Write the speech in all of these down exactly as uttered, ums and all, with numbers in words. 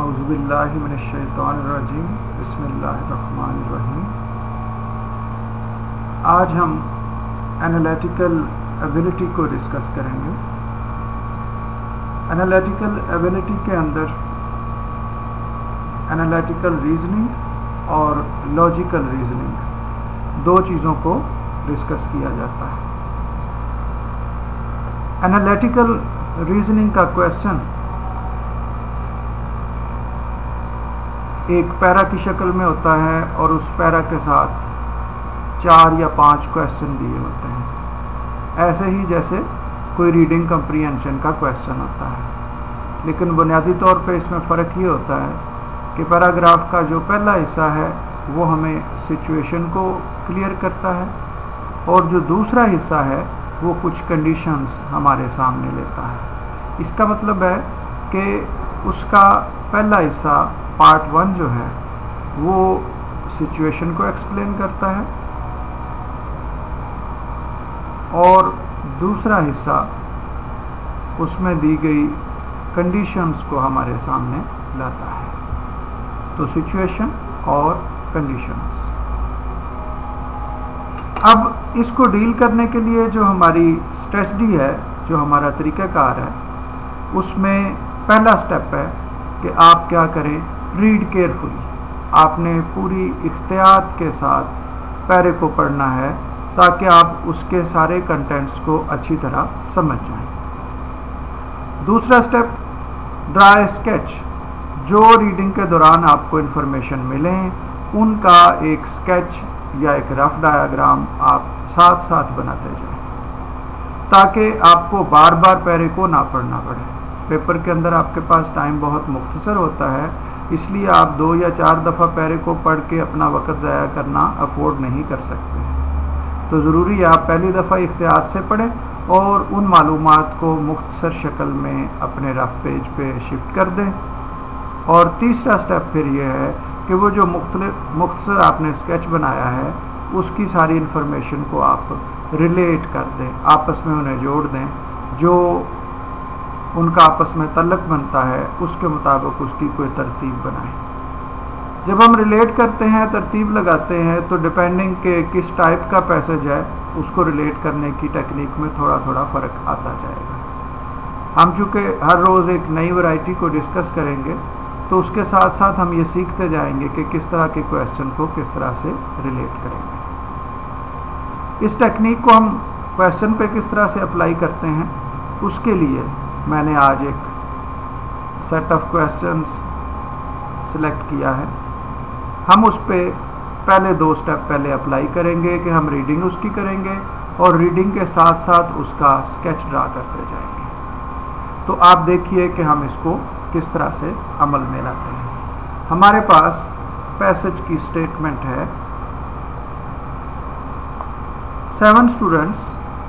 औज़ुबिल्लाहि मिनश्शैतानिर्रजीम बिस्मिल्लाहिर्रहमानिर्रहीम। आज हम एनालिटिकल एबिलिटी को डिस्कस करेंगे। एनालिटिकल एबिलिटी के अंदर एनालिटिकल रीजनिंग और लॉजिकल रीजनिंग दो चीज़ों को डिस्कस किया जाता है। एनालिटिकल रीजनिंग का क्वेश्चन एक पैरा की शक्ल में होता है और उस पैरा के साथ चार या पांच क्वेश्चन दिए होते हैं, ऐसे ही जैसे कोई रीडिंग कम्प्रीहेंशन का क्वेश्चन होता है। लेकिन बुनियादी तौर पे इसमें फ़र्क ये होता है कि पैराग्राफ का जो पहला हिस्सा है वो हमें सिचुएशन को क्लियर करता है और जो दूसरा हिस्सा है वो कुछ कंडीशंस हमारे सामने लेता है। इसका मतलब है कि उसका पहला हिस्सा पार्ट वन जो है वो सिचुएशन को एक्सप्लेन करता है और दूसरा हिस्सा उसमें दी गई कंडीशंस को हमारे सामने लाता है। तो सिचुएशन और कंडीशंस। अब इसको डील करने के लिए जो हमारी स्ट्रेटजी है, जो हमारा तरीक़ाकार है, उसमें पहला स्टेप है कि आप क्या करें, रीड केयरफुली। आपने पूरी इख्तियात के साथ पैरे को पढ़ना है ताकि आप उसके सारे कंटेंट्स को अच्छी तरह समझ जाएं। दूसरा स्टेप, ड्रा स्केच। जो रीडिंग के दौरान आपको इन्फॉर्मेशन मिलें उनका एक स्केच या एक रफ डायग्राम आप साथ साथ बनाते जाएं ताकि आपको बार बार पैरे को ना पढ़ना पड़े। पेपर के अंदर आपके पास टाइम बहुत मुख्तसर होता है, इसलिए आप दो या चार दफ़ा पैरे को पढ़ के अपना वक़्त ज़ाया करना अफोर्ड नहीं कर सकते। तो ज़रूरी है आप पहली दफ़ा इख्तियार से पढ़ें और उन मालूमात को मुख्तसर शक्ल में अपने रफ पेज पे शिफ्ट कर दें। और तीसरा स्टेप फिर यह है कि वो जो मुख्तलिफ मुख्तसर आपने स्केच बनाया है उसकी सारी इन्फॉर्मेशन को आप रिलेट कर दें, आपस में उन्हें जोड़ दें। जो उनका आपस में तल्लक बनता है उसके मुताबिक उसकी कोई तरतीब बनाएं। जब हम रिलेट करते हैं, तरतीब लगाते हैं, तो डिपेंडिंग के किस टाइप का पैसेज है उसको रिलेट करने की टेक्निक में थोड़ा थोड़ा फ़र्क आता जाएगा। हम चूँकि हर रोज़ एक नई वैरायटी को डिस्कस करेंगे तो उसके साथ साथ हम ये सीखते जाएंगे कि किस तरह के क्वेश्चन को किस तरह से रिलेट करेंगे। इस टेक्निक को हम क्वेश्चन पे किस तरह से अप्लाई करते हैं उसके लिए मैंने आज एक सेट ऑफ क्वेश्चंस सिलेक्ट किया है। हम उस पे पहले दो स्टेप पहले अप्लाई करेंगे कि हम रीडिंग उसकी करेंगे और रीडिंग के साथ साथ उसका स्केच ड्रा करते जाएंगे। तो आप देखिए कि हम इसको किस तरह से अमल में लाते हैं। हमारे पास पैसेज की स्टेटमेंट है, seven students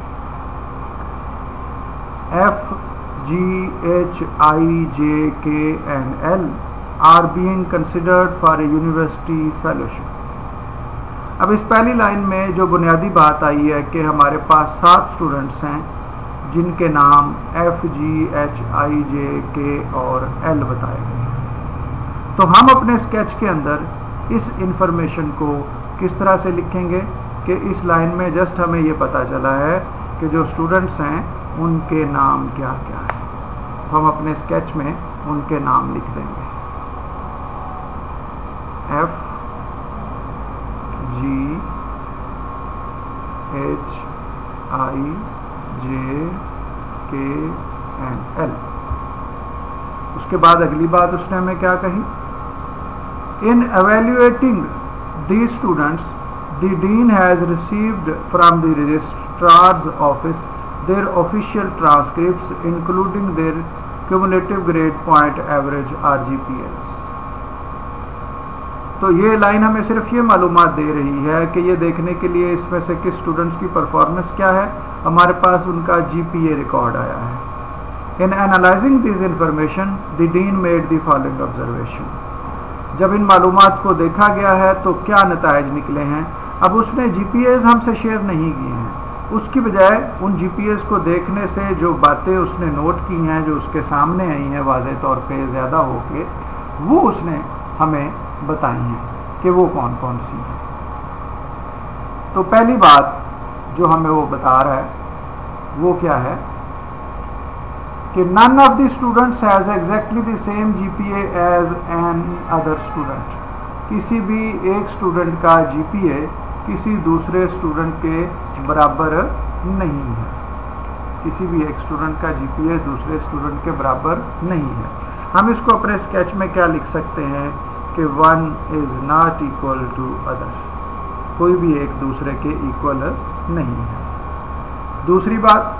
F G, H, I, J, K and L are being considered for a university fellowship। अब इस पहली लाइन में जो बुनियादी बात आई है कि हमारे पास सात स्टूडेंट्स हैं जिनके नाम F, G, H, I, J, K और L बताए गए। तो हम अपने स्केच के अंदर इस इंफॉर्मेशन को किस तरह से लिखेंगे कि इस लाइन में जस्ट हमें ये पता चला है कि जो स्टूडेंट्स हैं उनके नाम क्या क्या है, तो हम अपने स्केच में उनके नाम लिख देंगे। F, G, H, I, J, K and L। उसके बाद अगली बात उसने हमें क्या कही, इन evaluating these students the dean has received from the registrar's office their official transcripts including their cumulative grade point average or G P As। तो ये लाइन हमें सिर्फ ये मालूमात दे रही है कि ये देखने के लिए इसमें से किस स्टूडेंट्स की परफॉर्मेंस क्या है, हमारे पास उनका G P A रिकॉर्ड आया है। In analysing this information the dean made the following observation. जब इन मालूमात को देखा गया है तो क्या नताइज निकले हैं। अब उसने G P As हमसे शेयर नहीं किए हैं, उसकी बजाय उन जी पी एस को देखने से जो बातें उसने नोट की हैं, जो उसके सामने आई हैं वाज़ेह तौर पे ज़्यादा होके, वो उसने हमें बताई हैं कि वो कौन कौन सी हैं। तो पहली बात जो हमें वो बता रहा है वो क्या है कि none of the students has exactly the same GPA as an other student. किसी भी एक स्टूडेंट का जीपीए किसी दूसरे स्टूडेंट के बराबर नहीं है। किसी भी एक स्टूडेंट का जीपीए दूसरे स्टूडेंट के बराबर नहीं है। हम इसको अपने स्केच में क्या लिख सकते हैं कि one is not equal to other. कोई भी एक दूसरे के इक्वल नहीं है। दूसरी बात,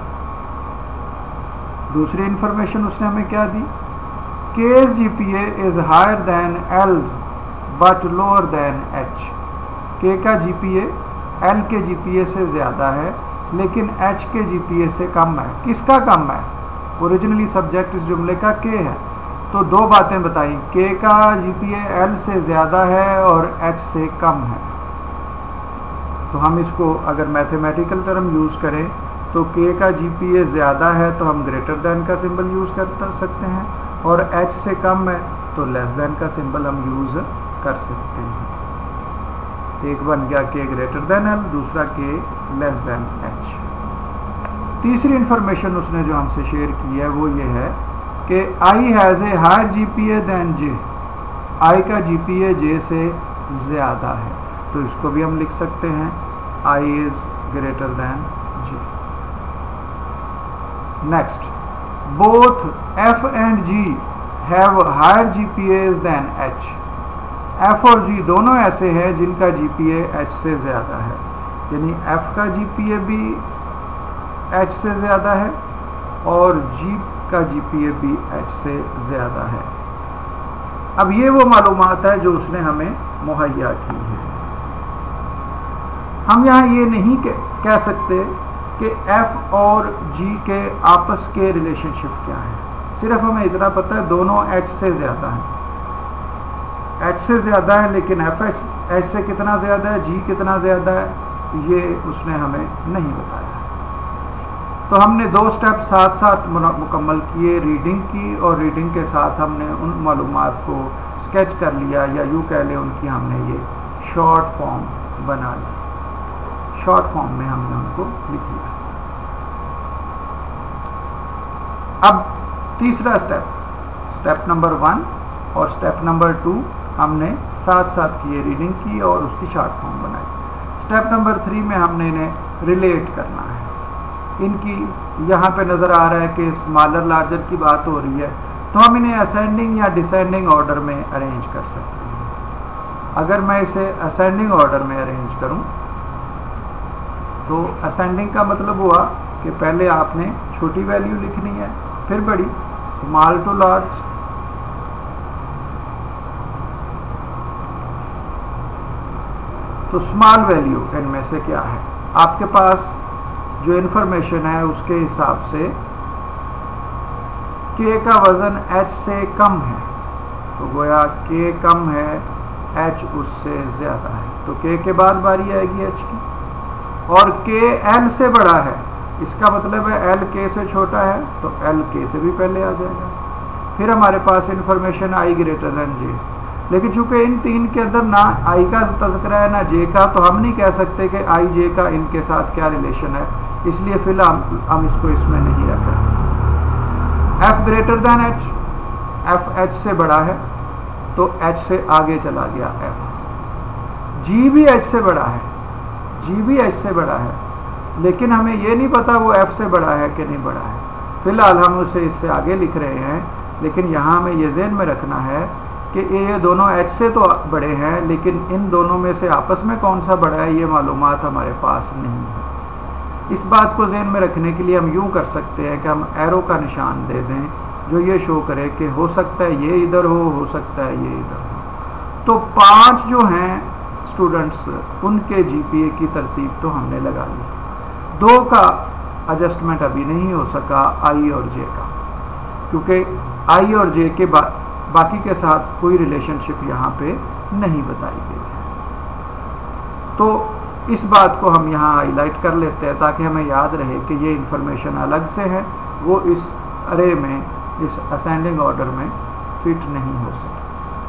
दूसरी इंफॉर्मेशन उसने हमें क्या दी, के's GPA is higher than L's but lower than H. K का जीपीए एल के जीपीए से ज़्यादा है लेकिन एच के जीपीए से कम है। किसका कम है? ओरिजिनली सब्जेक्ट इस जुमले का के है। तो दो बातें बताई, के का जीपीए एल से ज़्यादा है और एच से कम है। तो हम इसको अगर मैथमेटिकल टर्म यूज़ करें तो के का जीपीए ज़्यादा है तो हम ग्रेटर दैन का सिंबल यूज़ कर सकते हैं, और एच से कम है तो लेस दैन का सिंबल हम यूज़ कर सकते हैं। एक बन गया के ग्रेटर दैन एल, दूसरा के लेस दैन एच। तीसरी इंफॉर्मेशन उसने जो हमसे शेयर की है वो ये है कि I has a higher GPA than J. I का जीपीए जे से ज़्यादा है, तो इसको भी हम लिख सकते हैं I is greater than J. Next, both F and G have higher GPAs than H. F और जी दोनों ऐसे हैं जिनका जीपीए एच से ज़्यादा है, यानी एफ का जीपीए भी एच से ज़्यादा है और जी का जीपीए भी एच से ज़्यादा है। अब ये वो मालूमात है जो उसने हमें मुहैया की है। हम यहाँ ये नहीं कह सकते कि एफ और जी के आपस के रिलेशनशिप क्या है, सिर्फ हमें इतना पता है दोनों एच से ज़्यादा हैं। एच से ज़्यादा है लेकिन एफ एस एच से कितना ज़्यादा है, जी कितना ज़्यादा है, ये उसने हमें नहीं बताया। तो हमने दो स्टेप साथ साथ मुकम्मल किए, रीडिंग की, और रीडिंग के साथ हमने उन मालूमात को स्केच कर लिया, या यूँ कह लें उनकी हमने ये शॉर्ट फॉर्म बना ली। शॉर्ट फॉर्म में हमने उनको लिख लिया। अब तीसरा स्टेप, स्टेप नंबर वन और स्टेप नंबर टू हमने साथ साथ किए, रीडिंग की और उसकी शॉर्ट फॉर्म बनाई। स्टेप नंबर थ्री में हमने इन्हें रिलेट करना है। इनकी यहाँ पे नज़र आ रहा है कि स्मॉलर लार्जर की बात हो रही है, तो हम इन्हें असेंडिंग या डिसेंडिंग ऑर्डर में अरेंज कर सकते हैं। अगर मैं इसे असेंडिंग ऑर्डर में अरेंज करूँ तो असेंडिंग का मतलब हुआ कि पहले आपने छोटी वैल्यू लिखनी है, फिर बड़ी, स्मॉल टू लार्ज। तो स्मॉल वैल्यू इनमें से क्या है? आपके पास जो इन्फॉर्मेशन है उसके हिसाब से के का वज़न एच से कम है, तो गोया के कम है, एच उससे ज़्यादा है, तो के के बाद बारी आएगी एच की। और के एल से बड़ा है, इसका मतलब है एल के से छोटा है, तो एल के से भी पहले आ जाएगा। फिर हमारे पास information I greater than J, लेकिन चूंकि इन तीन के अंदर ना आई का तज़किरा है ना जे का, तो हम नहीं कह सकते कि आई जे का इनके साथ क्या रिलेशन है, इसलिए फिलहाल हम इसको इसमें नहीं रख रहे। F greater than H, F H से बड़ा है तो एच से आगे चला गया एफ। जी भी एच से बड़ा है, जी भी एच से बड़ा है, लेकिन हमें ये नहीं पता वो एफ से बड़ा है कि नहीं बड़ा है। फिलहाल हम उसे इससे आगे लिख रहे हैं, लेकिन यहाँ हमें ये ज़हन में रखना है कि ये दोनों एच से तो बड़े हैं, लेकिन इन दोनों में से आपस में कौन सा बड़ा है ये मालूमात हमारे पास नहीं है। इस बात को ज़हन में रखने के लिए हम यूँ कर सकते हैं कि हम एरो का निशान दे दें जो ये शो करे कि हो सकता है ये इधर हो, हो सकता है ये इधर हो। तो पांच जो हैं स्टूडेंट्स, उनके जीपीए की तरतीब तो हमने लगा ली। दो का एडजस्टमेंट अभी नहीं हो सका, आई और जे का, क्योंकि आई और जे के बा, बाकी के साथ कोई रिलेशनशिप यहाँ पे नहीं बताई गई है। तो इस बात को हम यहाँ हाईलाइट कर लेते हैं ताकि हमें याद रहे कि ये इंफॉर्मेशन अलग से है, वो इस अरे में, इस असेंडिंग ऑर्डर में फिट नहीं हो सके।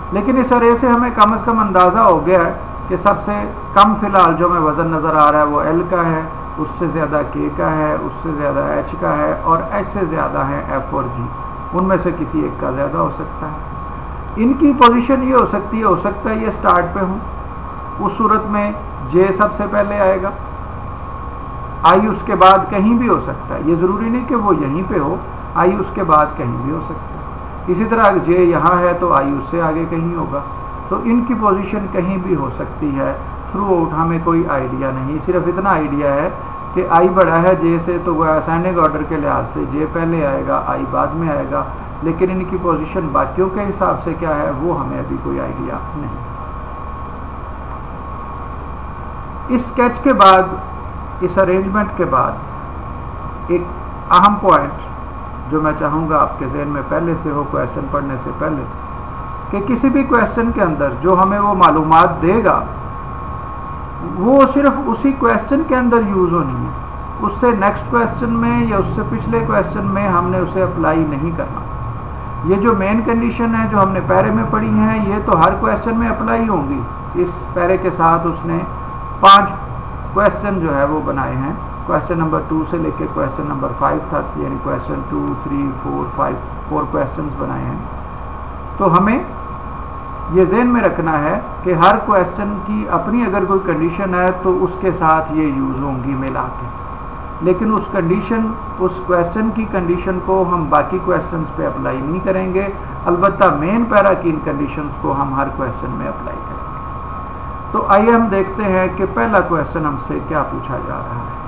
लेकिन इस अरे से हमें कम से कम अंदाज़ा हो गया है कि सबसे कम फ़िलहाल जो हमें वज़न नज़र आ रहा है वो एल का है, उससे ज़्यादा के का है, उससे ज़्यादा एच का है और एच से ज़्यादा है एफ और जी। उनमें से किसी एक का ज़्यादा हो सकता है। इनकी पोजीशन ये हो सकती है हो सकता है ये स्टार्ट पे हूँ, उस सूरत में जे सबसे पहले आएगा, आई उसके बाद कहीं भी हो सकता है, ये ज़रूरी नहीं कि वो यहीं पे हो, आई उसके बाद कहीं भी हो सकता है। इसी तरह जे यहाँ है तो आई उससे आगे कहीं होगा, तो इनकी पोजीशन कहीं भी हो सकती है। थ्रू आउट हमें कोई आइडिया नहीं, सिर्फ इतना आइडिया है कि आई बड़ा है जे से, तो वह असेंडिंग ऑर्डर के लिहाज से जे पहले आएगा, आई बाद में आएगा, लेकिन इनकी पोजीशन बाकियों के हिसाब से क्या है वो हमें अभी कोई आइडिया नहीं। इस स्केच के बाद, इस अरेंजमेंट के बाद एक अहम पॉइंट जो मैं चाहूँगा आपके जहन में पहले से हो क्वेश्चन पढ़ने से पहले, कि किसी भी क्वेश्चन के अंदर जो हमें वो मालूमात देगा वो सिर्फ उसी क्वेश्चन के अंदर यूज़ होनी है, उससे नेक्स्ट क्वेश्चन में या उससे पिछले क्वेश्चन में हमने उसे अप्लाई नहीं करना। ये जो मेन कंडीशन है जो हमने पैरे में पढ़ी हैं ये तो हर क्वेश्चन में अप्लाई होंगी। इस पैरे के साथ उसने पांच क्वेश्चन जो है वो बनाए हैं, क्वेश्चन नंबर टू से लेके क्वेश्चन नंबर फाइव तक, यानी question two three four five four questions बनाए हैं। तो हमें ये जहन में रखना है कि हर क्वेश्चन की अपनी अगर कोई कंडीशन है तो उसके साथ ये यूज़ होंगी मिला के, लेकिन उस कंडीशन उस क्वेश्चन की कंडीशन को हम बाकी क्वेश्चंस पे अप्लाई नहीं करेंगे, अलबत्ता मेन पैरा की इन कंडीशंस को हम हर क्वेश्चन में अप्लाई करेंगे। तो आइए हम देखते हैं कि पहला क्वेश्चन हमसे क्या पूछा जा रहा है।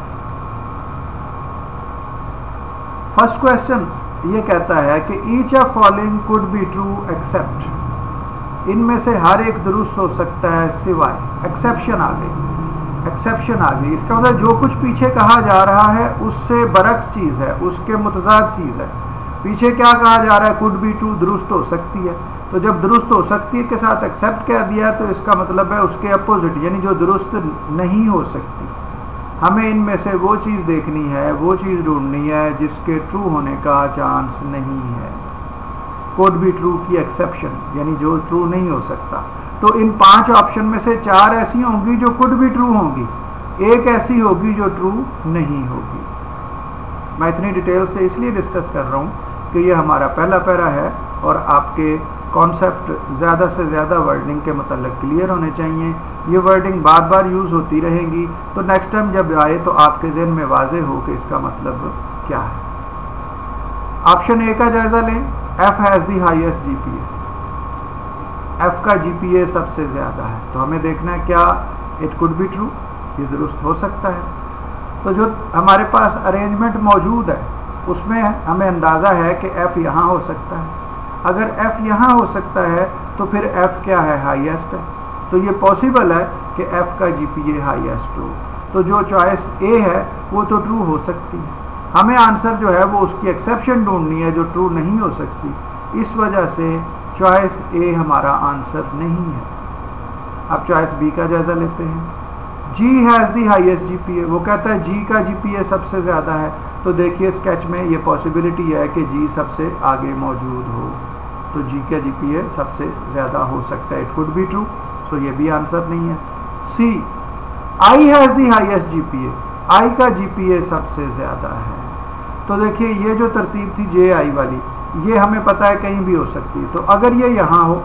फर्स्ट क्वेश्चन ये कहता है कि each of following could be true except, इनमें से हर एक दुरुस्त हो सकता है सिवाय, एक्सेप्शन आ गई, एक्सेप्शन आ गई इसका मतलब जो कुछ पीछे कहा जा रहा है उससे बरक्स चीज़ है, उसके मुतजाद चीज़ है। पीछे क्या कहा जा रहा है, कुड बी ट्रू, दुरुस्त हो सकती है, तो जब दुरुस्त हो सकती है के साथ एक्सेप्ट कह दिया तो इसका मतलब है उसके अपोजिट, यानी जो दुरुस्त नहीं हो सकती। हमें इनमें से वो चीज़ देखनी है, वो चीज़ ढूंढनी है जिसके ट्रू होने का चांस नहीं है। कुड बी ट्रू की एक्सेप्शन, यानी जो ट्रू नहीं हो सकता। तो इन पांच ऑप्शन में से चार ऐसी होंगी जो कुड बी ट्रू होंगी, एक ऐसी होगी जो ट्रू नहीं होगी। मैं इतनी डिटेल से इसलिए डिस्कस कर रहा हूँ कि ये हमारा पहला पैरा है और आपके कॉन्सेप्ट ज़्यादा से ज़्यादा वर्डिंग के मतलब क्लियर होने चाहिए। ये वर्डिंग बार बार यूज़ होती रहेंगी, तो नेक्स्ट टाइम जब आए तो आपके जहन में वाज़े हो कि इसका मतलब क्या है। ऑप्शन ए का जायज़ा लें, F has the highest GPA, F का जीपीए सबसे ज़्यादा है, तो हमें देखना है क्या इट कुड बी ट्रू, ये दुरुस्त हो सकता है। तो जो हमारे पास अरेंजमेंट मौजूद है उसमें हमें अंदाज़ा है कि एफ यहाँ हो सकता है। अगर एफ यहाँ हो सकता है तो फिर एफ क्या है, हाईएस्ट है, तो ये पॉसिबल है कि एफ का जीपीए हाईएस्ट हो। तो जो चॉइस ए है वो तो ट्रू हो सकती है, हमें आंसर जो है वो उसकी एक्सेप्शन ढूंढनी है जो ट्रू नहीं हो सकती। इस वजह से चॉइस ए हमारा आंसर नहीं है। अब चॉइस बी का जायज़ा लेते हैं। G has the highest GPA, वो कहता है जी का जीपीए सबसे ज़्यादा है, तो देखिए स्केच में ये पॉसिबिलिटी है कि जी सबसे आगे मौजूद हो, तो जी का जीपीए सबसे ज़्यादा हो सकता है, it could be true, so ये भी आंसर नहीं है। C I has the highest GPA, I का जीपीए सबसे ज़्यादा है, तो देखिए ये जो तरतीब थी जे आई वाली ये हमें पता है कहीं भी हो सकती है, तो अगर ये यहाँ हो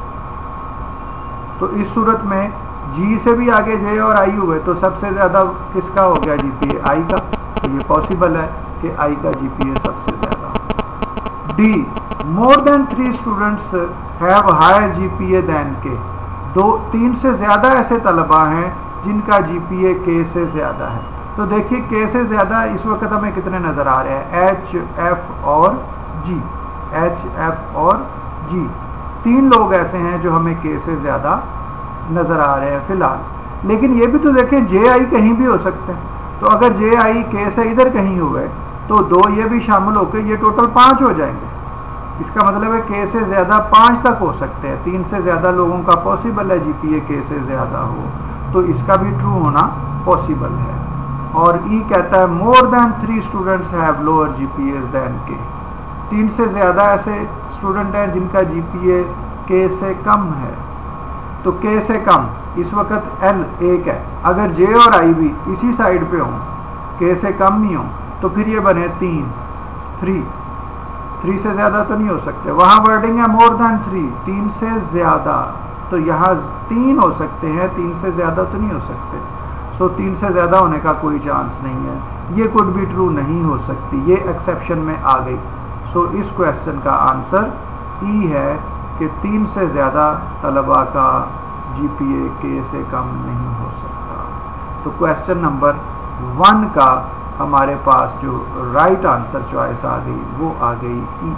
तो इस सूरत में जी से भी आगे जे और आई हुए तो सबसे ज़्यादा किसका हो गया जीपीए, आई का, तो ये पॉसिबल है कि आई का जीपीए सबसे ज़्यादा। D more than three students have higher GPA than K, दो तीन से ज़्यादा ऐसे तलबा हैं जिनका जीपीए के से ज़्यादा है, तो देखिए के से ज़्यादा इस वक्त हमें कितने नज़र आ रहे हैं, एच एफ और जी, एच एफ और जी, तीन लोग ऐसे हैं जो हमें के से ज़्यादा नज़र आ रहे हैं फ़िलहाल। लेकिन ये भी तो देखें जे आई कहीं भी हो सकते हैं, तो अगर जे आई के से इधर कहीं हो गए तो दो ये भी शामिल होकर ये टोटल पाँच हो जाएंगे। इसका मतलब है के से ज़्यादा पाँच तक हो सकते हैं, तीन से ज़्यादा लोगों का पॉसिबल है जीपीए के से ज़्यादा हो, तो इसका भी ट्रू होना पॉसिबल है। और ई कहता है more than three students have lower GPAs than K, तीन से ज़्यादा ऐसे स्टूडेंट हैं जिनका जीपीए के से कम है, तो के से कम इस वक्त एल एक है। अगर जे और आई भी इसी साइड पे हों, के से कम ही हों, तो फिर ये बने तीन, थ्री थ्री से ज़्यादा तो नहीं हो सकते। वहाँ वर्डिंग है मोर देन थ्री, तीन से ज़्यादा, तो यहाँ तीन हो सकते हैं, तीन से ज़्यादा तो नहीं हो सकते। सो तीन से ज़्यादा होने का कोई चांस नहीं है, ये कुड बी ट्रू नहीं हो सकती, ये एक्सेप्शन में आ गई। सो इस क्वेश्चन का आंसर ई है कि तीन से ज़्यादा तलबा का जीपीए के से कम नहीं हो सकता। तो क्वेश्चन नंबर वन का हमारे पास जो राइट आंसर चॉइस आ गई वो आ गई ई।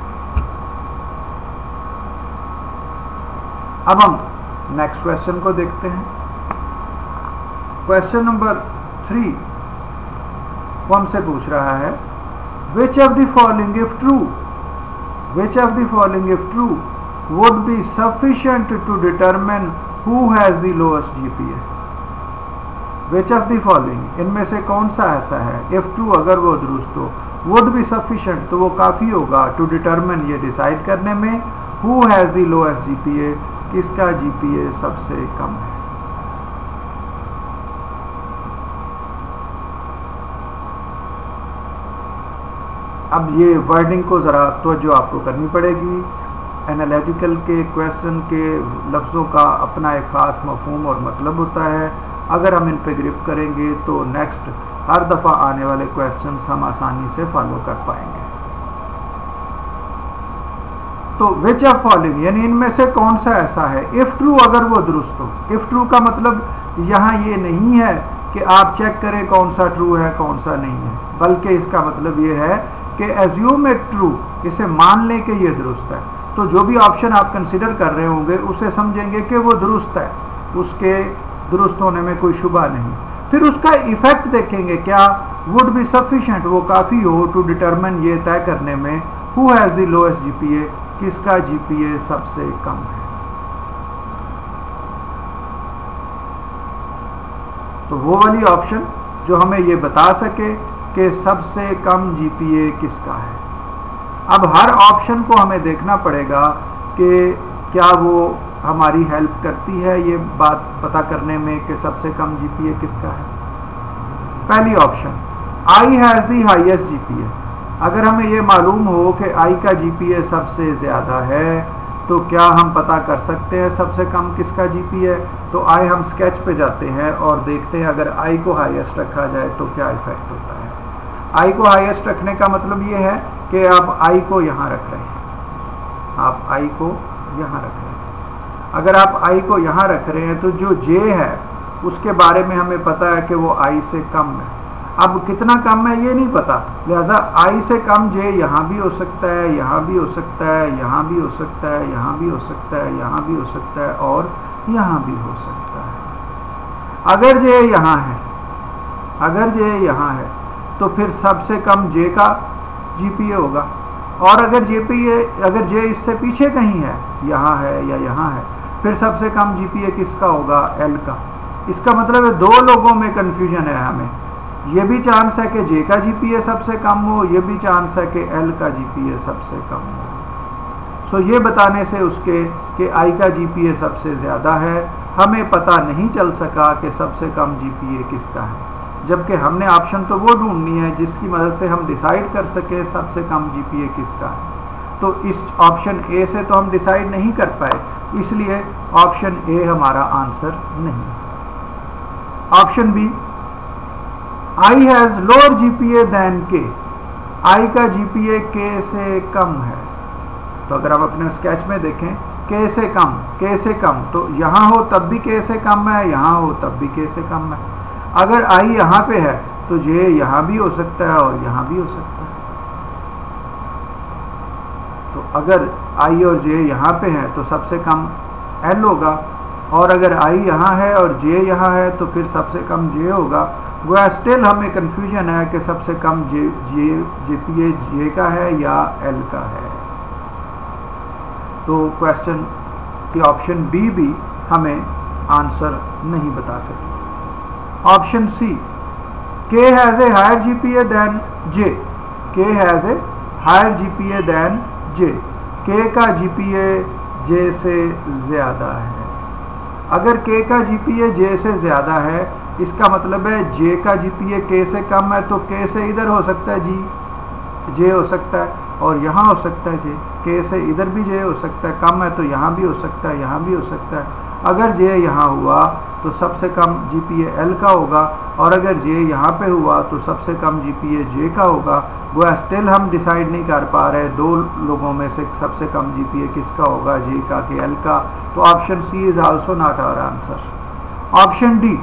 अब हम नेक्स्ट क्वेश्चन को देखते हैं। क्वेश्चन नंबर थ्री वो हमसे पूछ रहा है which of the following if true which of the following if true would be sufficient to determine who has the lowest GPA. Which of the following, इनमें से कौन सा ऐसा है, इफ ट्रू अगर वो दुरुस्त हो, वुड बी सफिशिएंट तो वो काफ़ी होगा, टू डिटरमिन ये डिसाइड करने में, who has the lowest GPA किसका जीपीए सबसे कम है। अब ये वर्डिंग को ज़रा तवज्जो आपको करनी पड़ेगी। एनालिटिकल के क्वेश्चन के लफ्ज़ों का अपना एक ख़ास मफ़हूम और मतलब होता है। अगर हम इन पे ग्रिप करेंगे तो नेक्स्ट हर दफ़ा आने वाले क्वेश्चन हम आसानी से फॉलो कर पाएंगे। तो विच ऑफ फॉलोइंग यानी इनमें से कौन सा ऐसा है, इफ़ ट्रू अगर वो दुरुस्त हो। इफ़ ट्रू का मतलब यहाँ ये नहीं है कि आप चेक करें कौन सा ट्रू है कौन सा नहीं है, बल्कि इसका मतलब ये है कि एज्यूम इट ट्रू, इसे मान लें कि ये दुरुस्त है। तो जो भी ऑप्शन आप कंसिडर कर रहे होंगे उसे समझेंगे कि वो दुरुस्त है, उसके दुरुस्त होने में कोई शुबा नहीं। फिर उसका इफेक्ट देखेंगे, क्या वुड बी सफिशिएंट वो काफ़ी हो टू डिटरमिन ये तय करने में who has the lowest GPA किसका जीपीए सबसे कम है। तो वो वाली ऑप्शन जो हमें ये बता सके कि सबसे कम जीपीए किसका है। अब हर ऑप्शन को हमें देखना पड़ेगा कि क्या वो हमारी हेल्प करती है ये बात पता करने में कि सबसे कम जीपीए किसका है। पहली option I has the highest GPA. अगर हमें ये मालूम हो कि आई का जीपीए सबसे ज़्यादा है तो क्या हम पता कर सकते हैं सबसे कम किसका जीपीए। तो आई हम स्केच पे जाते हैं और देखते हैं अगर आई को हाईएस्ट रखा जाए तो क्या इफेक्ट होता है। आई को हाईएस्ट रखने का मतलब ये है कि आप आई को यहाँ रख रहे हैं, आप आई को यहाँ रख रहे हैं। अगर आप आई को यहाँ रख रहे हैं तो जो जे है उसके बारे में हमें पता है कि वो आई से कम है। अब कितना कम है ये नहीं पता, लिहाजा आई से कम जे यहाँ भी हो सकता है, यहाँ भी हो सकता है, यहाँ भी हो सकता है, यहाँ भी हो सकता है, यहाँ भी हो सकता है और यहाँ भी हो सकता है। अगर जे यहाँ है अगर जे यहाँ है तो फिर सबसे कम जे का जीपीए होगा, और अगर जेपीए अगर जे इससे पीछे कहीं है, यहाँ है या यहाँ है, फिर सबसे कम जीपीए किसका होगा, एल का। इसका मतलब है दो लोगों में कन्फ्यूजन है हमें, ये भी चांस है कि जे का जीपीए सबसे कम हो, ये भी चांस है कि एल का जीपीए सबसे कम हो। सो ये बताने से उसके कि आई का जीपीए सबसे ज़्यादा है हमें पता नहीं चल सका कि सबसे कम जीपीए किसका है, जबकि हमने ऑप्शन तो वो ढूंढनी है जिसकी मदद से हम डिसाइड कर सके सबसे कम जीपीए किसका है। तो इस ऑप्शन ए से तो हम डिसाइड नहीं कर पाए, इसलिए ऑप्शन ए हमारा आंसर नहीं। Option B I has lower GPA than K, I का जीपीए के से कम है। तो अगर हम अपने स्केच में देखें के से कम के से कम, तो यहाँ हो तब भी के से कम है, यहाँ हो तब भी के से कम है। अगर आई यहाँ पे है तो जे यहाँ भी हो सकता है और यहाँ भी हो सकता है। तो अगर आई और जे यहाँ पे है तो सबसे कम एल होगा, और अगर आई यहाँ है और जे यहाँ है तो फिर सबसे कम जे होगा। गोया स्टिल हमें कन्फ्यूजन है कि सबसे कम जे जे जे पी ए जे का है या एल का है। तो क्वेश्चन की ऑप्शन बी भी हमें आंसर नहीं बता सकी। Option C K has a higher GPA than J, K has a higher GPA than J, K का जीपीए जे से ज़्यादा है। अगर के का जीपीए जे से ज़्यादा है, इसका मतलब है जे का जीपीए के से कम है, तो के से इधर हो सकता है जी जे हो सकता है, और यहाँ हो सकता है जे। के से इधर भी जे हो सकता है, कम है तो यहाँ भी हो सकता है, यहाँ भी हो सकता है। अगर जे यहाँ हुआ तो सबसे कम जीपीए एल का होगा, और अगर जे यहाँ पे हुआ तो सबसे कम जीपीए जे का होगा। वो स्टिल हम डिसाइड नहीं कर पा रहे दो लोगों में से सबसे कम जीपीए किसका होगा, जे का कि एल का। तो option C is also not our answer. Option D,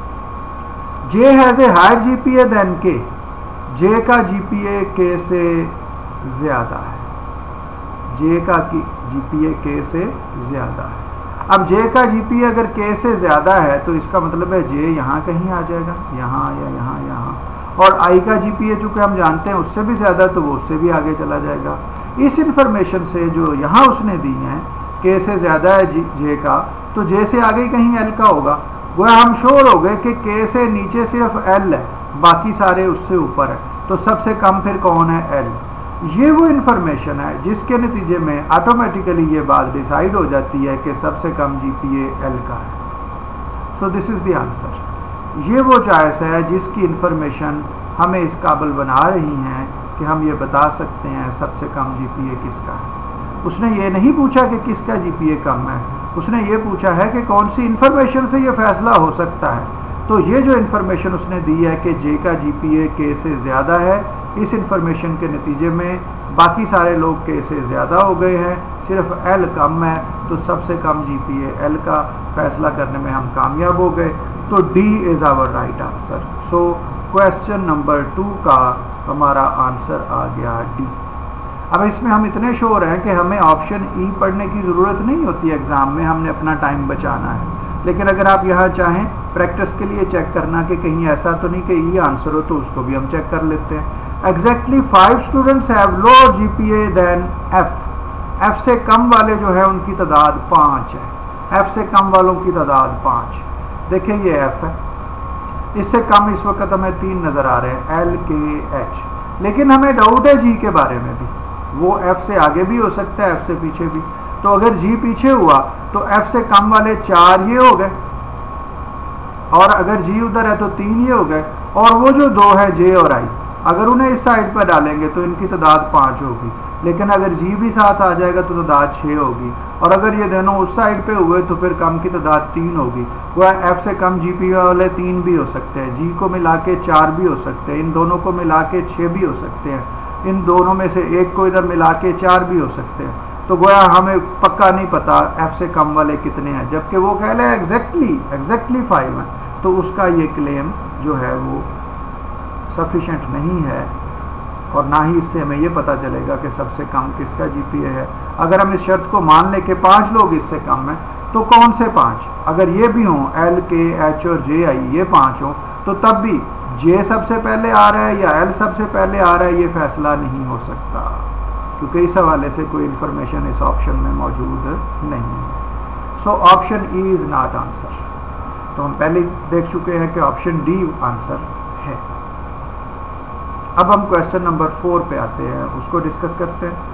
J has a higher GPA than K, J का जीपीए के से ज़्यादा है, जे का की जीपीए के से ज़्यादा है। अब जे का जीपीए अगर के से ज़्यादा है तो इसका मतलब है जे यहाँ कहीं आ जाएगा, यहाँ या यहाँ यहाँ, और आई का जीपीए चूँकि हम जानते हैं उससे भी ज़्यादा, तो वो उससे भी आगे चला जाएगा। इस इंफॉर्मेशन से जो यहाँ उसने दी हैं के से ज़्यादा है जी जे का, तो जे से आगे कहीं एल का होगा। वह हम श्योर हो गए कि के से नीचे सिर्फ एल है, बाकी सारे उससे ऊपर है, तो सबसे कम फिर कौन है, एल। ये वो इन्फॉर्मेशन है जिसके नतीजे में ऑटोमेटिकली ये बात डिसाइड हो जाती है कि सबसे कम जीपीए एल का है। So this is the answer. ये वो चॉइस है जिसकी इन्फॉर्मेशन हमें इस काबिल बना रही हैं कि हम ये बता सकते हैं सबसे कम जीपीए किसका है। उसने ये नहीं पूछा कि किसका जीपीए कम है, उसने ये पूछा है कि कौन सी इन्फॉर्मेशन से ये फैसला हो सकता है। तो ये जो इन्फॉर्मेशन उसने दी है कि जे का जीपीए के से ज़्यादा है, इस इन्फॉर्मेशन के नतीजे में बाकी सारे लोग के से ज़्यादा हो गए हैं, सिर्फ एल कम है, तो सबसे कम जीपीए एल का फैसला करने में हम कामयाब हो गए। तो D is our right answer. So question number two का हमारा आंसर आ गया डी। अब इसमें हम इतने श्योर हैं कि हमें ऑप्शन ई पढ़ने की ज़रूरत नहीं होती एग्ज़ाम में, हमने अपना टाइम बचाना है। लेकिन अगर आप यहाँ चाहें प्रैक्टिस के लिए चेक करना कि कहीं ऐसा तो नहीं कि ई आंसर हो, तो उसको भी हम चेक कर लेते हैं। Exactly five students have lower GPA than F. F से कम वाले जो है उनकी तादाद पाँच है। एफ से कम वालों की तादाद पाँच। देखिए ये एफ है, इससे कम इस वक्त हमें तीन नज़र आ रहे हैं, एल के एच। लेकिन हमें डाउट है जी के बारे में भी, वो एफ से आगे भी हो सकता है, एफ से पीछे भी। तो अगर जी पीछे हुआ तो एफ से कम वाले चार ये हो गए, और अगर जी उधर है तो तीन ये हो गए, और वो जो दो है जे और आई, अगर उन्हें इस साइड पर डालेंगे तो इनकी तादाद पाँच होगी। लेकिन अगर जी भी साथ आ जाएगा तो तादाद छः होगी, और अगर ये दोनों उस साइड पे हुए तो फिर कम की तादाद तीन होगी। वह एफ से कम जीपीए वाले तीन भी हो सकते हैं, जी को मिला के चार भी हो सकते हैं, इन दोनों को मिला के छः भी हो सकते हैं, इन दोनों में से एक को इधर मिला के चार भी हो सकते हैं। तो गोया हमें पक्का नहीं पता एफ से कम वाले कितने हैं, जबकि वो कह ले एग्जैक्टली एग्जैक्टली फाइव हैं, तो उसका ये क्लेम जो है वो सफिशेंट नहीं है, और ना ही इससे हमें ये पता चलेगा कि सबसे कम किसका जीपीए है। अगर हम इस शर्त को मान ले कि पाँच लोग इससे कम हैं, तो कौन से पाँच? अगर ये भी हों, एल के एच और जे आई ये पाँच हों, तो तब भी जे सबसे पहले आ रहा है या एल सबसे पहले आ रहा है ये फैसला नहीं हो सकता, क्योंकि इस हवाले से कोई इन्फॉर्मेशन इस ऑप्शन में मौजूद नहीं है। So option E is not answer. तो हम पहले देख चुके हैं कि ऑप्शन डी आंसर है। अब हम क्वेश्चन नंबर फोर पे आते हैं, उसको डिस्कस करते हैं।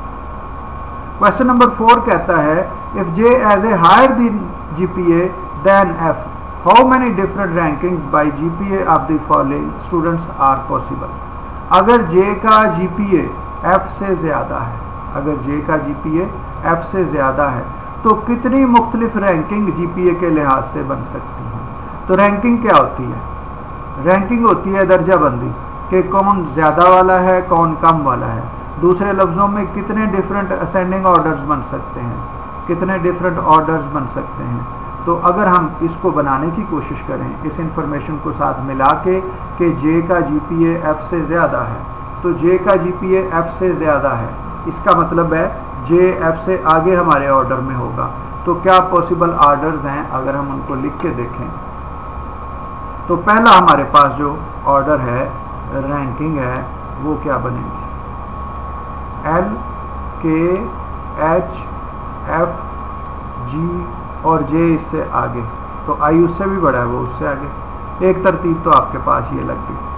क्वेश्चन नंबर फोर कहता है if J has a higher than GPA than F, how many different rankings by GPA of the following students are possible. अगर जे का जीपीए एफ से ज़्यादा है, अगर जे का जीपीए एफ से ज़्यादा है, तो कितनी मुख्तलिफ रैंकिंग जीपीए के लिहाज से बन सकती हैं। तो रैंकिंग क्या होती है? रैंकिंग होती है दर्जा बंदी, कि कौन ज़्यादा वाला है, कौन कम वाला है। दूसरे लफ्ज़ों में कितने डिफरेंट असेंडिंग ऑर्डर्स बन सकते हैं, कितने डिफरेंट ऑर्डर्स बन सकते हैं। तो अगर हम इसको बनाने की कोशिश करें, इस इंफॉर्मेशन को साथ मिला के कि जे का जीपीए एफ से ज़्यादा है, तो जे का जीपीए एफ से ज़्यादा है, इसका मतलब है जे एफ से आगे हमारे ऑर्डर में होगा। तो क्या पॉसिबल ऑर्डर्स हैं, अगर हम उनको लिख के देखें तो पहला हमारे पास जो ऑर्डर है, रैंकिंग है, वो क्या बनेगी? एल के एच एफ जी और जे इससे आगे, तो आई उससे भी बड़ा है, वो उससे आगे। एक तरतीब तो आपके पास ये लग गई।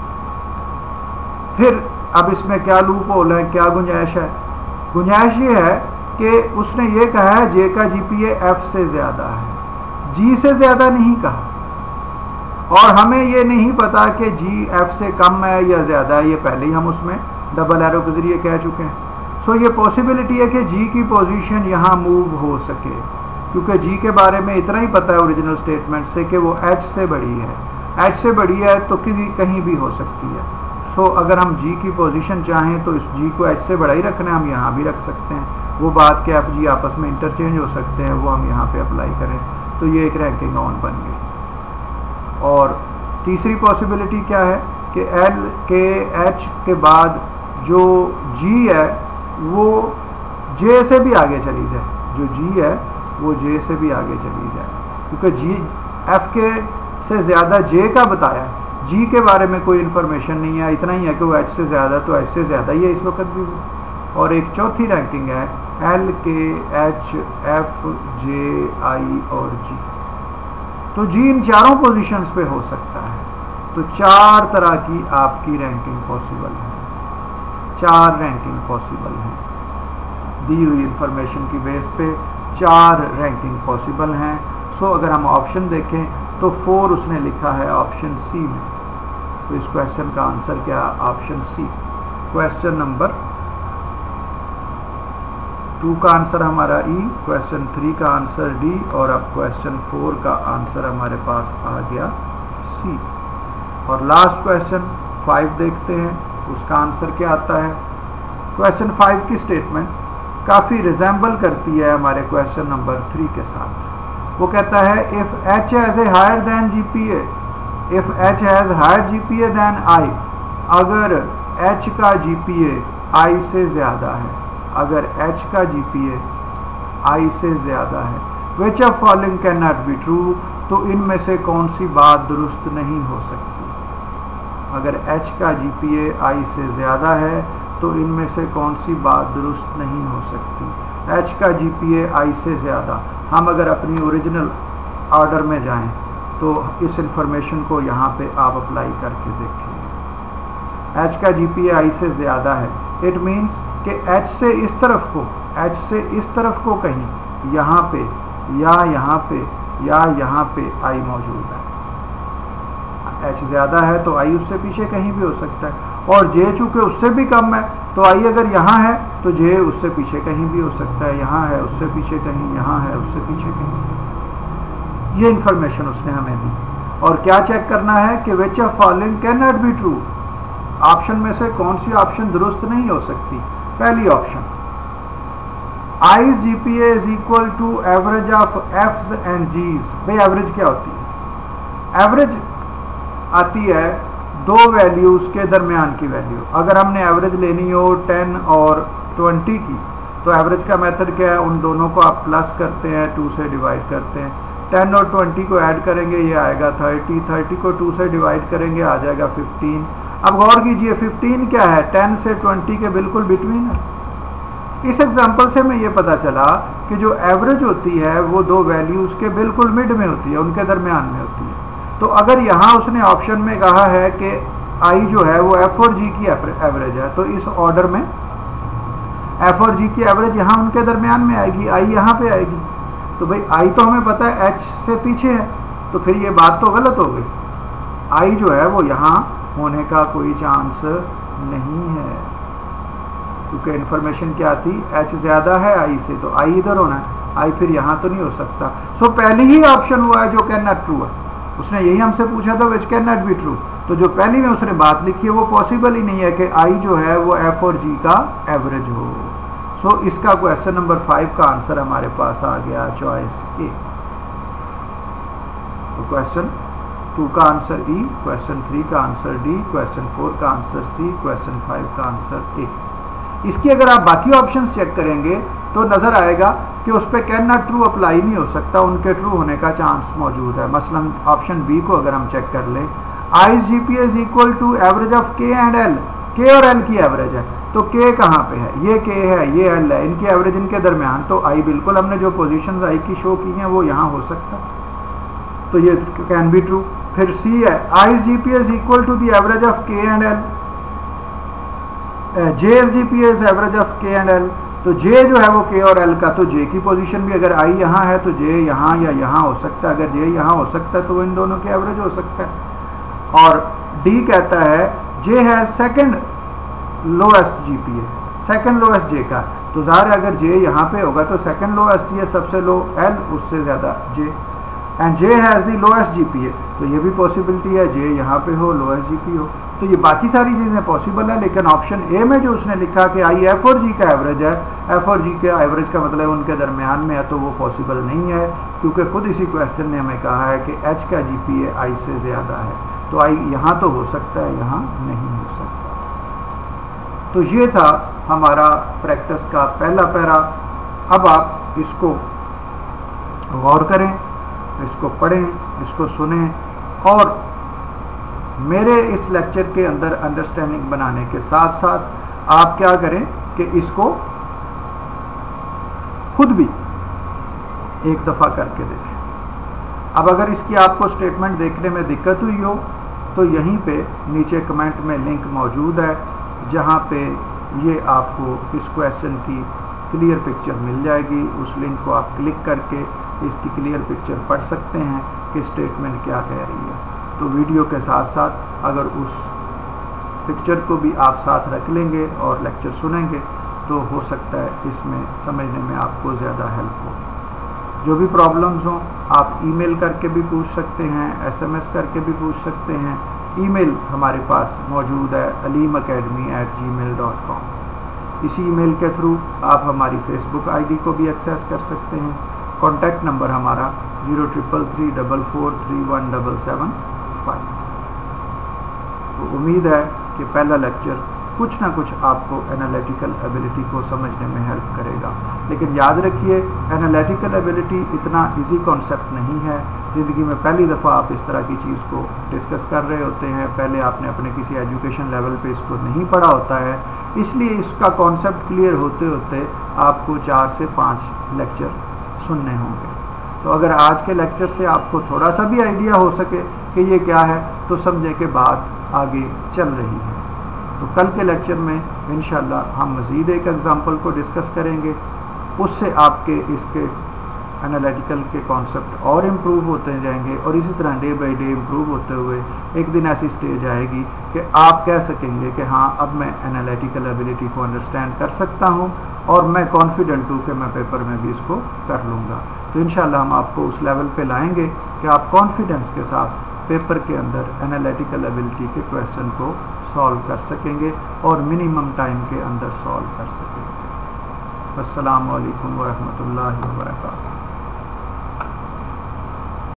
फिर अब इसमें क्या लूप होल है, क्या गुंजाइश है? गुंजाइश ये है कि उसने ये कहा है जे का जीपीए एफ से ज़्यादा है, जी से ज़्यादा नहीं कहा, और हमें ये नहीं पता कि जी एफ से कम है या ज़्यादा है, ये पहले ही हम उसमें डबल एरो के ज़रिए कह चुके हैं। सो ये पॉसिबिलिटी है कि जी की पोजीशन यहाँ मूव हो सके, क्योंकि जी के बारे में इतना ही पता है ओरिजिनल स्टेटमेंट से कि वो एच से बड़ी है, एच से बड़ी है तो कहीं भी हो सकती है। सो so, अगर हम जी की पोजीशन चाहें तो इस जी को एच से बड़ा ही रखना है, हम यहाँ भी रख सकते हैं। वो बात कि एफ जी आपस में इंटरचेंज हो सकते हैं, वो हम यहाँ पे अप्लाई करें, तो ये एक रैंकिंग ऑन बन गई। और तीसरी पॉसिबिलिटी क्या है कि एल के एच के बाद जो जी है वो जे से भी आगे चली जाए, जो जी है वो जे से भी आगे चली जाए, क्योंकि जी एफ के से ज़्यादा जे का बताया है, जी के बारे में कोई इन्फॉर्मेशन नहीं है, इतना ही है कि वो एच से ज़्यादा तो एच से ज़्यादा ही है इस वक्त भी। और एक चौथी रैंकिंग है एल के एच एफ जे आई और जी, तो जी इन चारों पोजीशंस पे हो सकता है। तो चार तरह की आपकी रैंकिंग पॉसिबल है, चार रैंकिंग पॉसिबल है, दी हुई इंफॉर्मेशन की बेस पे चार रैंकिंग पॉसिबल हैं। सो so, अगर हम ऑप्शन देखें तो फोर उसने लिखा है ऑप्शन सी में, तो इस क्वेश्चन का आंसर क्या, option C. Question number two का आंसर हमारा ई, क्वेश्चन थ्री का आंसर डी, और अब क्वेश्चन फोर का आंसर हमारे पास आ गया सी। और लास्ट क्वेश्चन फाइव देखते हैं, उसका आंसर क्या आता है। क्वेश्चन फाइव की स्टेटमेंट काफ़ी रिजेंबल करती है हमारे क्वेश्चन नंबर थ्री के साथ। वो कहता है if H has a higher than G P A, if H has higher G P A than I, अगर एच का जी पी ए आई से ज़्यादा है, अगर h का जी पी ए i से ज़्यादा है, which of following cannot be true, तो इनमें से कौन सी बात दुरुस्त नहीं हो सकती। अगर h का जी पी ए i से ज़्यादा है तो इनमें से कौन सी बात दुरुस्त नहीं हो सकती। h का जी पी ए i से ज़्यादा, हम अगर अपनी ओरिजिनल ऑर्डर में जाएं तो इस इंफॉर्मेशन को यहाँ पे आप अप्लाई करके देखें। h का जी पी ए i से ज़्यादा है, इट मीन्स कि h से इस तरफ को, h से इस तरफ को कहीं यहाँ पे या यहाँ पे या यहाँ पे i मौजूद है। h ज़्यादा है तो i उससे पीछे कहीं भी हो सकता है, और j चूँकि उससे भी कम है तो i अगर यहाँ है तो j उससे पीछे कहीं भी हो सकता है, यहाँ है उससे पीछे कहीं, यहाँ है उससे पीछे कहीं। ये इंफॉर्मेशन उसने हमें दी। और क्या चेक करना है कि which of following can not be true, option में से कौन सी ऑप्शन दुरुस्त नहीं हो सकती। पहली option, I's G P A is equal to average of F's and G's. भाई एवरेज क्या होती है, एवरेज आती है दो वैल्यूज के दरमियान की वैल्यू। अगर हमने एवरेज लेनी हो टेन और ट्वेंटी की तो एवरेज का मेथड क्या है, उन दोनों को आप प्लस करते हैं, टू से डिवाइड करते हैं, टेन और ट्वेंटी को ऐड करेंगे ये आएगा थर्टी, थर्टी को टू से डिवाइड करेंगे आ जाएगा फिफ्टीन। अब गौर कीजिए फिफ्टीन क्या है, टेन से ट्वेंटी के बिल्कुल बिटवीन है। इस एग्जांपल से हमें ये पता चला कि जो एवरेज होती है वो दो वैल्यूज़ के बिल्कुल मिड में होती है, उनके दरमियान में होती है। तो अगर यहाँ उसने ऑप्शन में कहा है कि आई जो है वो एफ और जी की एवरेज है, तो इस ऑर्डर में एफ और जी की एवरेज यहाँ उनके दरमियान में आएगी, आई यहाँ पे आएगी। तो भाई आई तो हमें पता है एच से पीछे है, तो फिर ये बात तो गलत हो गई। आई जो है वो यहाँ होने का कोई चांस नहीं है, क्योंकि इन्फॉर्मेशन क्या थी, एच ज़्यादा है आई से, तो आई इधर होना है, आई फिर यहाँ तो नहीं हो सकता। सो पहली ही ऑप्शन हुआ है जो कैन नॉट ट्रू है। उसने यही हमसे पूछा था which can not be true, तो जो पहली में उसने बात लिखी है वो पॉसिबल ही नहीं है कि आई जो है वो एफ और जी का एवरेज हो। सो so, इसका क्वेश्चन नंबर फाइव का आंसर हमारे पास आ गया चॉइस ए। तो क्वेश्चन टू का आंसर ई, क्वेश्चन थ्री का आंसर डी, क्वेश्चन फोर का आंसर सी, क्वेश्चन फाइव का आंसर ए। इसकी अगर आप बाकी ऑप्शंस चेक करेंगे तो नज़र आएगा कि उस पर कैन नॉट ट्रू अप्लाई नहीं हो सकता, उनके ट्रू होने का चांस मौजूद है। मसलन ऑप्शन बी को अगर हम चेक कर लें, I's G P is equal to average of K and L, K और एल की एवरेज है, तो के कहाँ पे है, ये के है ये एल है, इनकी एवरेज इनके दरमियान, तो आई बिल्कुल हमने जो पोजीशंस आई की शो की हैं वो यहाँ हो सकता है, तो ये कैन बी ट्रू। फिर सी है, I's G P is equal to the average of K and L, J's G P is average of K and L, तो जे जो है वो के और एल का, तो जे की पोजीशन भी अगर आई यहाँ है तो जे यहाँ या यहाँ हो सकता है, अगर जे यहाँ हो सकता है तो वो इन दोनों के एवरेज हो सकता है। और डी कहता है जे है second lowest GPA, second lowest J का, तो ज़ाहिर है अगर जे यहाँ पे होगा तो सेकंड लोएस्ट ये सबसे लो एल, उससे ज़्यादा J, and J has the lowest GPA, तो ये भी पॉसिबिलिटी है जे यहाँ पे हो, लोएस्ट जीपीए हो। तो ये बाकी सारी चीज़ें पॉसिबल है, लेकिन ऑप्शन ए में जो उसने लिखा कि आई एफ और जी का एवरेज है, एफ और जी के एवरेज का मतलब उनके दरमियान में है, तो वो पॉसिबल नहीं है, क्योंकि खुद इसी क्वेश्चन ने हमें कहा है कि एच का जीपीए आई से ज़्यादा है, तो आई यहाँ तो हो सकता है, यहाँ नहीं हो सकता। तो ये था हमारा प्रैक्टिस का पहला पैरा। अब आप इसको गौर करें, इसको पढ़ें, इसको सुनें, और मेरे इस लेक्चर के अंदर अंडरस्टैंडिंग बनाने के साथ साथ आप क्या करें कि इसको खुद भी एक दफ़ा करके देखें। अब अगर इसकी आपको स्टेटमेंट देखने में दिक्कत हुई हो तो यहीं पे नीचे कमेंट में लिंक मौजूद है, जहाँ पे ये आपको इस क्वेश्चन की क्लियर पिक्चर मिल जाएगी। उस लिंक को आप क्लिक करके इसकी क्लियर पिक्चर पढ़ सकते हैं कि स्टेटमेंट क्या कह रही है। तो वीडियो के साथ साथ अगर उस पिक्चर को भी आप साथ रख लेंगे और लेक्चर सुनेंगे तो हो सकता है इसमें समझने में आपको ज़्यादा हेल्प हो। जो भी प्रॉब्लम्स हों आप ईमेल करके भी पूछ सकते हैं, एसएमएस करके भी पूछ सकते हैं। ईमेल हमारे पास मौजूद है Aleem academy at Gmail dot com. इसी ईमेल के थ्रू आप हमारी फेसबुक आईडी को भी एक्सेस कर सकते हैं। कॉन्टैक्ट नंबर हमारा zero triple three double four three one double seven five. तो उम्मीद है कि पहला लेक्चर कुछ ना कुछ आपको एनालिटिकल एबिलिटी को समझने में हेल्प करेगा। लेकिन याद रखिए एनालिटिकल एबिलिटी इतना इजी कॉन्सेप्ट नहीं है। ज़िंदगी में पहली दफ़ा आप इस तरह की चीज़ को डिस्कस कर रहे होते हैं, पहले आपने अपने किसी एजुकेशन लेवल पे इसको नहीं पढ़ा होता है, इसलिए इसका कॉन्सेप्ट क्लियर होते होते आपको चार से पाँच लेक्चर सुनने होंगे। तो अगर आज के लेक्चर से आपको थोड़ा सा भी आइडिया हो सके कि ये क्या है, तो समझे कि बात आगे चल रही है। तो कल के लेक्चर में इंशाल्लाह हम मज़ीद एक एग्ज़ाम्पल को डिस्कस करेंगे, उससे आपके इसके एनालिटिकल के कॉन्सेप्ट और इम्प्रूव होते जाएंगे, और इसी तरह डे बाय डे इम्प्रूव होते हुए एक दिन ऐसी स्टेज आएगी कि आप कह सकेंगे कि हाँ अब मैं एनालिटिकल एबिलिटी को अंडरस्टैंड कर सकता हूँ और मैं कॉन्फिडेंट हूँ कि मैं पेपर में भी इसको कर लूँगा। तो इंशाल्लाह हम आपको उस लेवल पे लाएंगे कि आप कॉन्फिडेंस के साथ पेपर के अंदर एनालिटिकल एबिलिटी के क्वेश्चन को सॉल्व कर सकेंगे और मिनिमम टाइम के अंदर सॉल्व कर सकेंगे। अस्सलामु अलैकुम व रहमतुल्लाहि व बरकातहू।